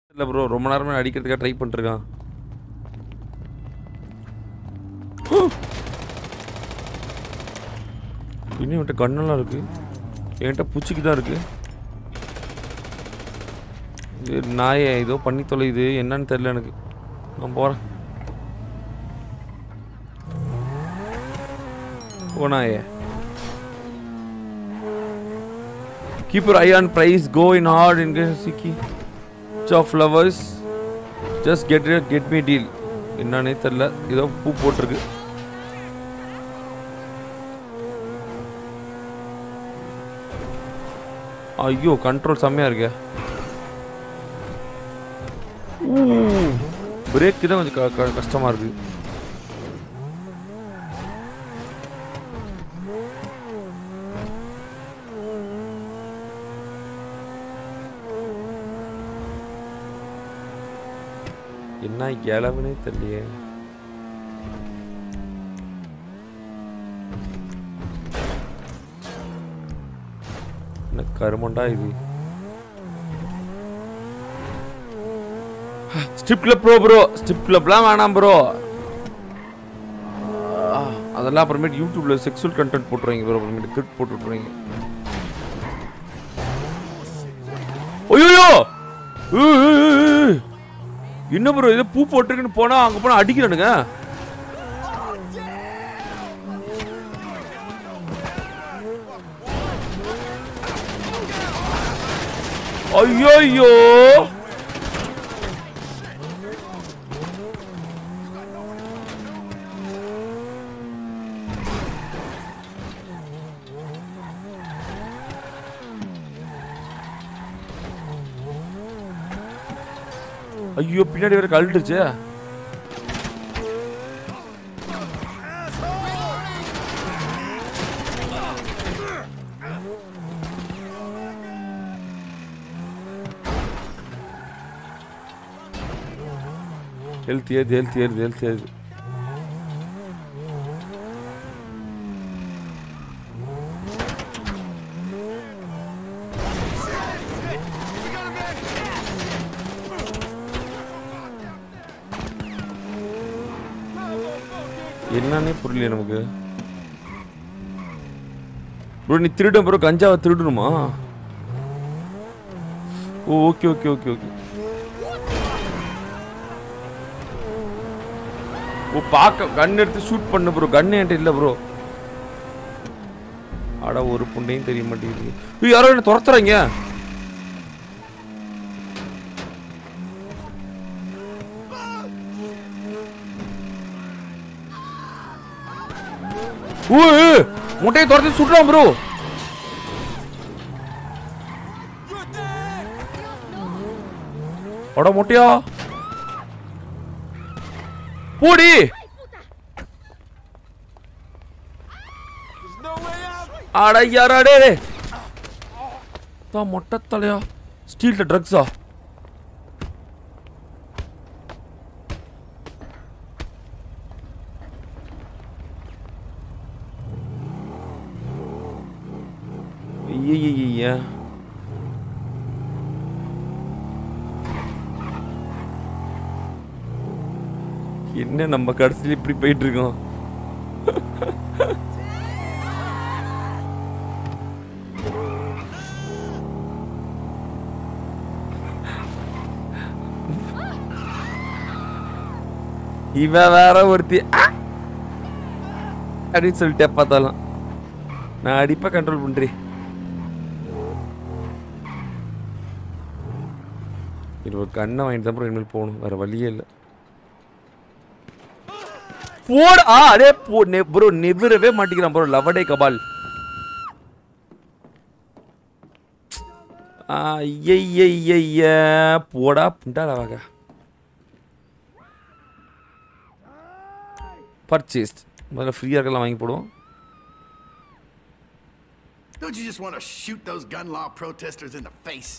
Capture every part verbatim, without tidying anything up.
இல்ல ப்ரோ ரொம்ப நேரமா அடிக்கிறதுக்காக ட்ரை பண்ணிருக்கான். இன்னும் என்கிட்ட கண்ணெல்லாம் இருக்கு. என்கிட்ட பூச்சிக்கு தான் இருக்கு. இது நாயை ஏதோ பண்ணி தொலையுது என்னன்னு தெரியல எனக்கு. நான் போறேன். ஓ நாயே. Keep your eye on price. Go in hard in Siki. Of flowers. Just get it, get me deal. என்னன்னே தெரியல. ஏதோ பூ போட்டிருக்கு. ஐயோ கண்ட்ரோல் செம்மையா இருக்கு. பிரேக் தான் கொஞ்சம் கஷ்டமா இருக்கு. என்ன இளவுனே தெரியலையே. என்ன கருமண்டா இது. Strip club bro bro strip கிளப்லாம் வேணாம் ப்ரோ. அதெல்லாம் அப்புறமேட்டு யூடியூப்ல செக்ஸுவல் கண்டென்ட் போட்டுருவீங்க ப்ரோ. அப்புறமேட்டு கிரிப் போட்டு விட்டுருவீங்க. ஐயோ என்ன ப்ரோ இது பூ போட்டுருக்குன்னு போனா அங்க போனா அடிக்கிறானுங்க. ஐயோ ஐயோ ஐயோ பின்னாடி வேற கழட்டுச்சு. ஹெல்த் ஏது ஹெல்த் ஏது ஹெல்த் ஏது. என்னன்னே புரியல நமக்கு. ப்ரோ நீ திருடும் ப்ரோ கஞ்சாவை திருடணுமா? Oh okay okay okay okay. ஓ பாக்க கன் எடுத்து ஷூட் பண்ணு ப்ரோ. கன் என்கிட்ட இல்லை ப்ரோ. அட ஒரு புண்டையும் தெரிய மாட்டேங்குது. யாரோ என்ன துரத்துறாங்க. முட்டையை துரத்தி சுடுறான் ப்ரோ. அட முட்டையா போடி. அட யாராடே தான் மொட்டை தலையா. ஸ்டீல்ல ட்ரக்ஸா. ஐயா என்ன நம்ம கடைசியில் இப்படி போயிட்டு இருக்கோம். இவ வேற ஒருத்தி அப்படின்னு சொல்லிட்டே பார்த்தாலும் நான் அடிப்பா கண்ட்ரோல் பண்றேன். இது ஒரு கண்ணை வாங்கிட்டு தான் ப்ரோ இனிமேல் போகணும். வேற வழியே இல்லை. போட ஆ அதே போ ப்ரோ நிவிரவே மாட்டிக்கிறான் ப்ரோ. லவடே கபால். ஐய போடா புண்டாடாவாக. பர்ச்சேஸ்ட் முதல்ல ஃப்ரீயாக இருக்கலாம் வாங்கி போடுவோம். Don't you just want to shoot those gun law protesters in the face?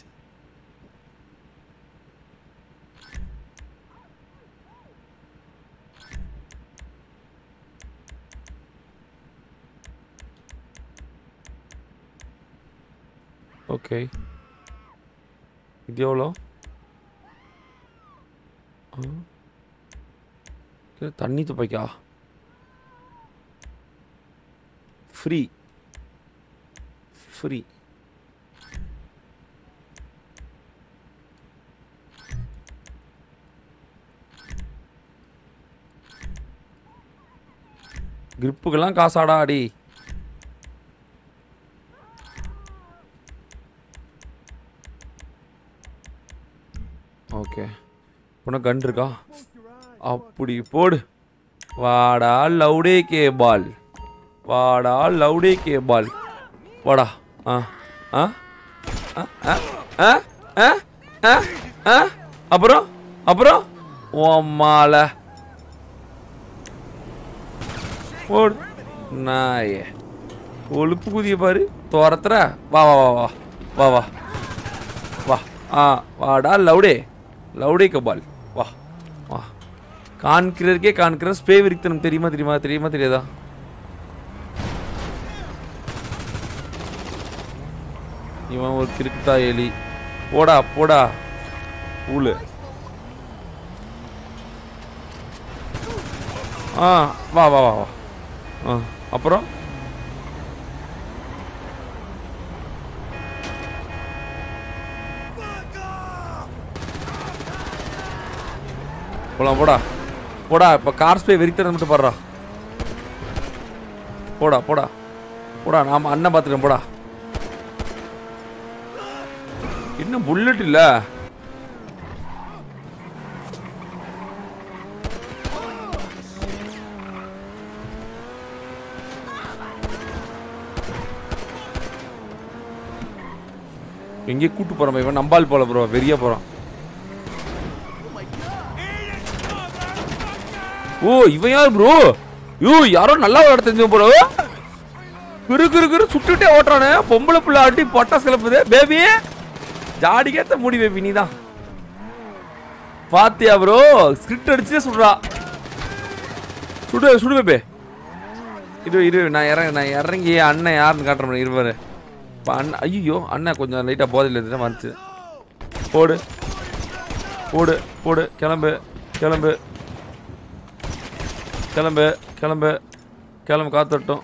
Okay. இது எவ்வளோ? தண்ணி துப்பாக்கியா ஃப்ரீ ஃப்ரீ கிரிப்புக்கெல்லாம் காசாடா அடி. ஓகே உனக்கு கன் இருக்கா? அப்படி போடு. வாடா லவுடே கே பால், வாடா லவுடே கே பால், வாடா. ஆ ஆ ஆ ஆ ஆ அப்புறம் அப்புறம் ஓம்மால ஓடு நாயே. ஒழுப்பு குதிய பாரு தோரத்துற. வா வா வா வா வா வா வா. ஆ வாடா லவுடே லவுடே கபால் வா வா. கான்கிறதுக்கே கான்கிற ஸ்ப்ரே விரித்தனம் தெரியுமா தெரியுமா தெரியுமா தெரியாதா? இவன் ஒரு கிறுக்குத்தா எலி. போடா போடா ஊழு. ஆ வா வா வா வா. ஆ அப்புறம் போலாம் போடா போடா. இப்போ கார் ஸ்ப்ரே வெறித்தனம் மட்டும் பாடுறா. போடா போடா போடா. நாம அண்ணன் பார்த்துட்டேன் போடா. இன்னும் புல்லட் இல்ல. எங்கே கூட்டு போறான் இவன்? நம்பால் போல ப்ரோ, வெறியா போறான். ஓ இவன் யார் ப்ரோ? யோ யாரோ நல்லா விளையாட தெரிஞ்சவன் ப்ரோ. கிரு கிரு கிரு சுட்டுட்டே ஓட்டுறானே. பொம்பளை புள்ள அடி பட்டாசு கிளப்புது. பேபி ஜாடிக்கேத்த மூடி பேபி நீ தான் பாத்தியா ப்ரோ? ஸ்கிரிப்ட் அடிச்சே சுடுறா. சுடு சுடு பேபி. இரு இரு நான் இறங்க நான் இறங்கி அண்ணன் யாருன்னு காட்டுறேன் இருவாரு. அண்ணன் ஐயோ அண்ணன் கொஞ்சம் லைட்டாக போதையில் இருந்துட்டு வந்துச்சு. போடு போடு போடு. கிளம்பு கிளம்பு கிளம்பு கிளம்பு கிளம்பு. காத்தட்டும்.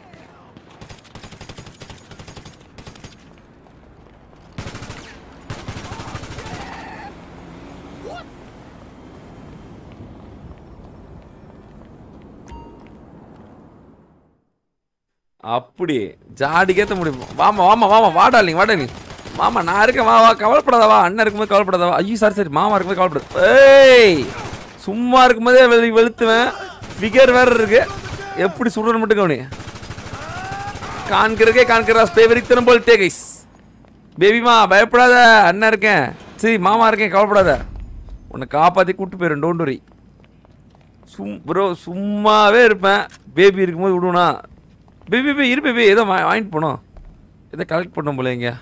அப்படி ஜாடிக்கேற்ற முடியும். வாமா வாமா வாமா வாடா நீ வாடா நீ. மாமா நான் இருக்கேன் வா வா. கவலைப்படாதவா. அண்ணன் இருக்கும்போது கவலைப்படாதவா. ஐயோ சாரி சரி மாமா இருக்கும்போது கவலைப்படாது. ஏய் சும்மா இருக்கும்போதே வெளு வெளுத்துவேன். ஃபிகர் வேற இருக்கு. எப்படி சுடுறன்னு மட்டும் கவனி. காண்கிறக்கே காண்கிறா ஸ்ப்ரே வெறித்தனம் போல் டேகைஸ். பேபிமா பயப்படாத. அண்ணன் இருக்கேன். சரி மாமா இருக்கேன் கவலைப்படாத. உன்னை காப்பாற்றி கூப்பிட்டு போயிடும். Don't worry. சும் ப்ரோ சும்மாவே இருப்பேன். பேபி இருக்கும்போது விடுவனா? பேபி பேபி இரு பேபி. ஏதோ வாங்கிட்டு போனோம். ஏதோ கலெக்ட் பண்ணோம் போல. இங்க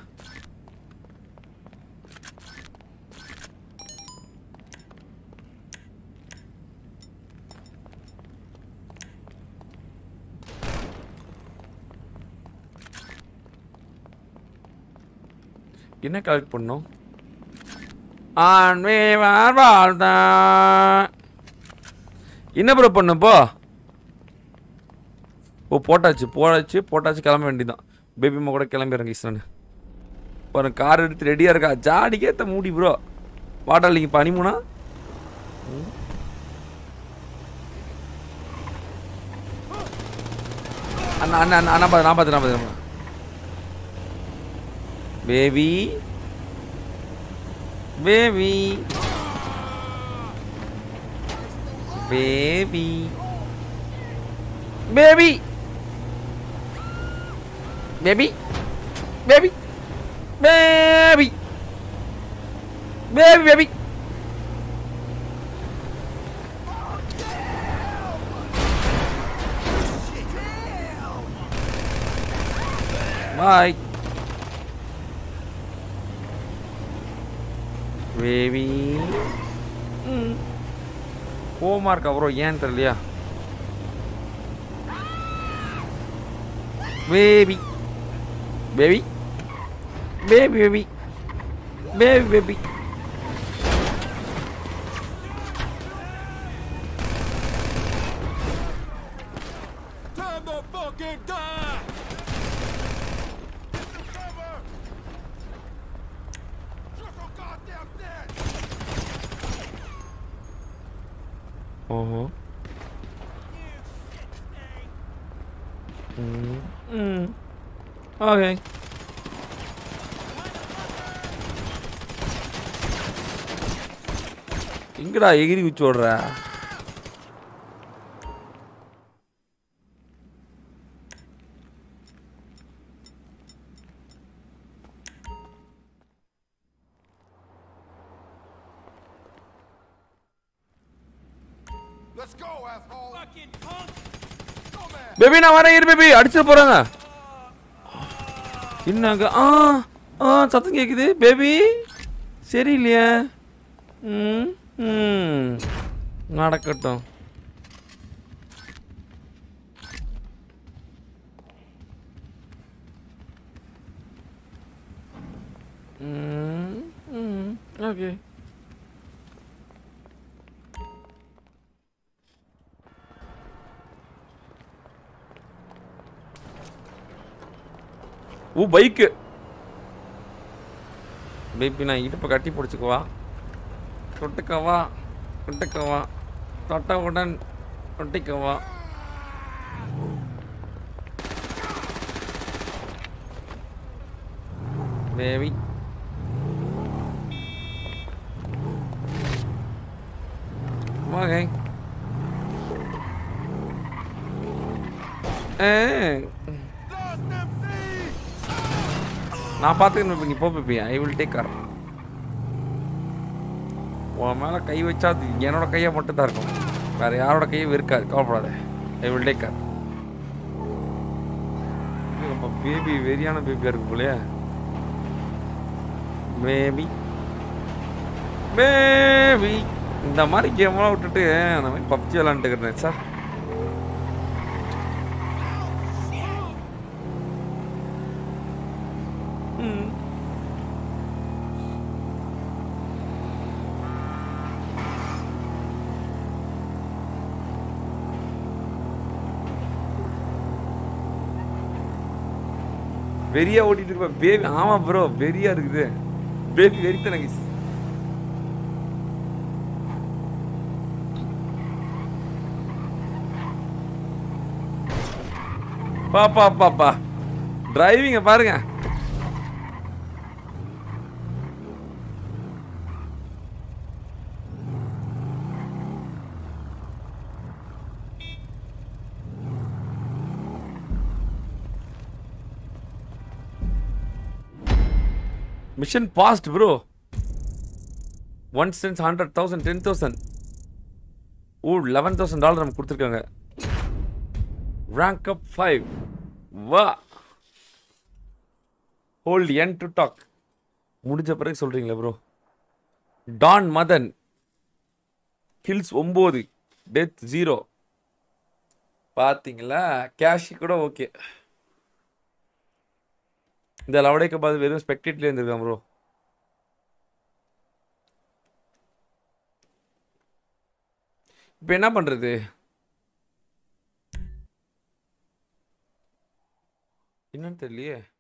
என்ன கலெக்ட் பண்ணோம்? என்ன ப்ரோ பண்ணப்போ? ஓ போட்டாச்சு போட்டாச்சு போட்டாச்சு. கிளம்ப வேண்டியதான். பேபிமா கூட கிளம்பிடுறேன் கிருஷ்ணன். பாரு கார் எடுத்து ரெடியாக இருக்கா. ஜாடிக்கேற்ற மூடி ப்ரோ. வாட்டர் நீங்கள் பனிமுனா அண்ணா அண்ணா அண்ணா அண்ணா பார்த்து நான் பார்த்து நான் பார்த்து. Baby baby baby baby baby baby baby baby baby. Bye baby. Coma இருக்கா ப்ரோ ஏன்னு தெரியலையா? Baby baby baby baby baby baby ஓஹோ. ம் ம் ஓகே. எங்கடா எகிரி குச்சி ஓடுற? Let's go, asshole. Fucking punk. Baby நான் வரேன் இரு பேபி, அடிச்சிட்டு போறாங்க. என்னங்க? ஆ ஆ சத்தம் கேக்குது பேபி. சரியில்லையா? ம் ம் நடக்கட்டும். ம் ம் ஓகே. ஓ பைக்கு. பேபி நான் இடுப்பை கட்டி பிடிச்சிக்குவா, தொட்டுக்கவா தொட்டுக்கவா, தொட்டவுடன் தொட்டிக்கவா. Baby okay. நான் பார்த்துக்கணும். நீ போ baby, I will take care. உன் மேலே கை வச்சா அது என்னோட கையை மட்டும் தான் இருக்கும், வேற யாரோட கையும் இருக்காது, கவலைப்படாத. I will take care. நம்ம பேபி வெறியான பேபியாக இருக்கு போலையே. பேபி பேபி இந்த மாதிரி கேம்லாம் விட்டுட்டு அந்த மாதிரி பப்ஜி விளாண்டுக்கிறேன் சார். ம் வெறியா ஓட்டிட்டு இருப்ப பேபி. ஆமா ப்ரோ வெறியா இருக்குது பேபி, வெறித்தன கைஸ். பாப்பா பாப்பா டிரைவிங்க பாருங்க. Mission passed bro. One cents hundred thousand ten thousand oh eleven thousand dollar நமக்கு கொடுத்துருக்காங்க. Rank up five. வா ஹோல்ட் என் டு டாக். முடிஞ்ச பிறகு சொல்றீங்களா ப்ரோ? டான் மதன் கில்ஸ் ஒம்பது, டெத் ஜீரோ. பார்த்தீங்களா? கேஷ் கூட ஓகே. இந்த லவடைக்கு பார்த்து வெறும் ஸ்பெக்டேட்லேயே இருந்திருக்கான் ப்ரோ. இப்போ என்ன பண்ணுறது? என்னன்னு தெரியலையே.